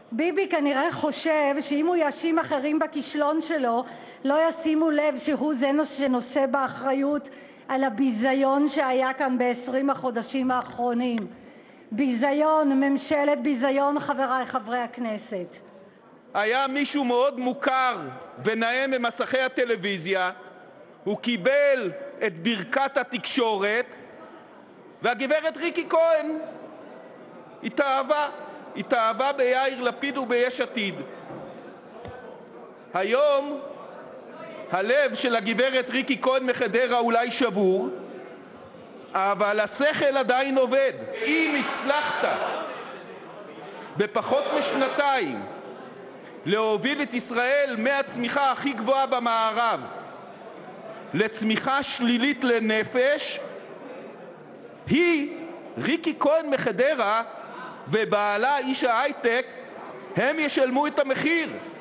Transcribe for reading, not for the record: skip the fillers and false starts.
ביבי כנראה חושב שאם הוא יאשים אחרים בכישלון שלו לא ישימו לב שהוא זה שנושא באחריות על הביזיון שהיה כאן ב-20 החודשים האחרונים. ביזיון, ממשלת ביזיון, חברי חברי הכנסת. היה מישהו מאוד מוכר ונאה ממסכי הטלוויזיה, הוא קיבל את ברכת התקשורת, והגברת ריקי כהן התאהבה ביאיר לפיד וביש עתיד. היום הלב של הגברת ריקי כהן מחדרה אולי שבור, אבל השכל עדיין עובד. אם הצלחת בפחות משנתיים להוביל את ישראל מהצמיחה הכי גבוהה במערב לצמיחה שלילית לנפש, היא, ריקי כהן מחדרה, ובעלה איש ההייטק, הם ישלמו את המחיר.